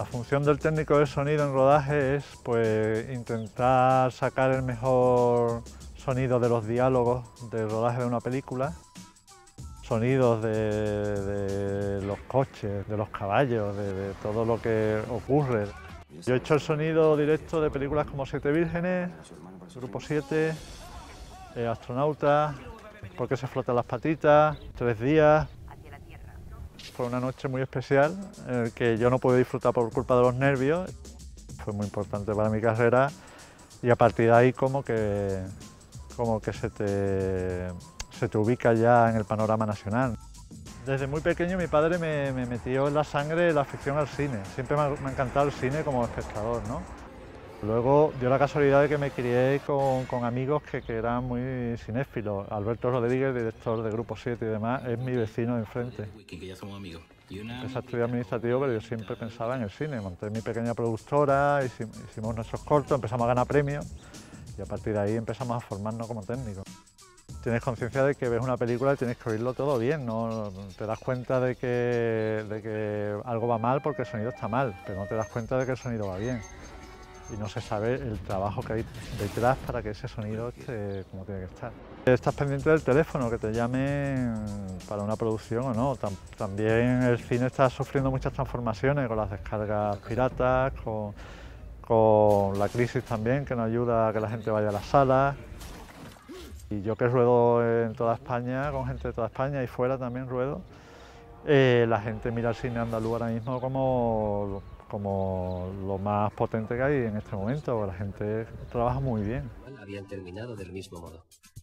La función del técnico de sonido en rodaje es pues, intentar sacar el mejor sonido de los diálogos del rodaje de una película, sonidos de los coches, de los caballos, de todo lo que ocurre. Yo he hecho el sonido directo de películas como Siete Vírgenes, Grupo 7, Astronauta, ¿Por qué se frotan las patitas?, 3 días. Fue una noche muy especial en la que yo no pude disfrutar por culpa de los nervios. Fue muy importante para mi carrera y a partir de ahí como que se te ubica ya en el panorama nacional. Desde muy pequeño mi padre me metió en la sangre la afición al cine. Siempre me ha encantado el cine como espectador, ¿no? Luego dio la casualidad de que me crié con amigos que eran muy cinéfilos. Alberto Rodríguez, director de Grupo 7 y demás, es mi vecino de enfrente. Empecé a estudiar administrativo, pero yo siempre pensaba en el cine. Monté mi pequeña productora, hicimos nuestros cortos, empezamos a ganar premios y a partir de ahí empezamos a formarnos como técnicos. Tienes conciencia de que ves una película y tienes que oírlo todo bien, ¿no? Te das cuenta de que algo va mal porque el sonido está mal, pero no te das cuenta de que el sonido va bien. Y no se sabe el trabajo que hay detrás para que ese sonido esté como tiene que estar. Estás pendiente del teléfono, que te llamen para una producción o no. También el cine está sufriendo muchas transformaciones con las descargas piratas, con la crisis también, que no ayuda a que la gente vaya a las salas. Y yo que ruedo en toda España, con gente de toda España y fuera también ruedo, la gente mira el cine andaluz ahora mismo como lo más potente que hay en este momento. La gente trabaja muy bien. Habían terminado del mismo modo.